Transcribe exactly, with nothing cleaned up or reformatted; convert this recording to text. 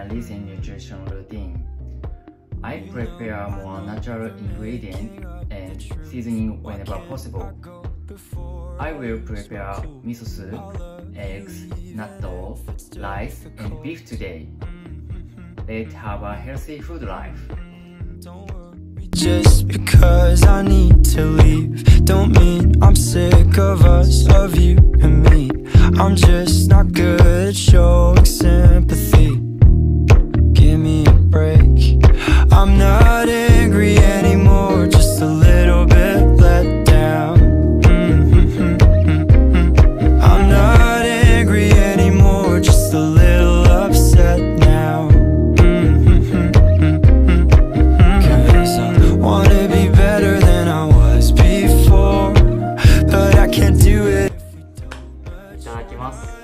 recent nutrition routine. I prepare more natural ingredients and seasoning whenever possible. I will prepare miso soup, eggs, natto, rice, and beef today. Let's have a healthy food life. Just because I need to leave don't mean I'm sick of us, of you and me. I'm just not good at showing sympathy. Give me a break. I'm not angry anymore, just a little bit let down. Mm-hmm. I'm not angry anymore, just a little upset now. Wanna be better than I was before, but I can't do it. いただきます。